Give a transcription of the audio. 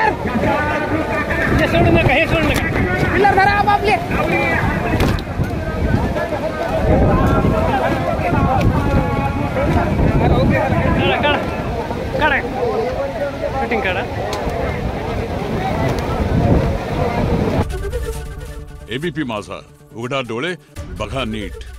Pillar हे सोडू नका, हे सोडू नका. पिल्लर धरा आपले. काढा काढा कटिंग काढा. एबीपी माझा, उघडा डोळे बघा नीट.